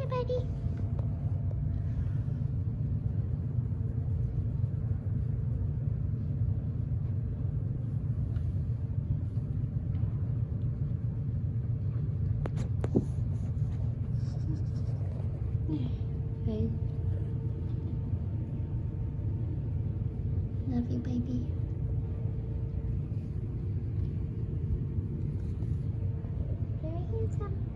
Hi, buddy. Hey. Love you, baby. Very handsome.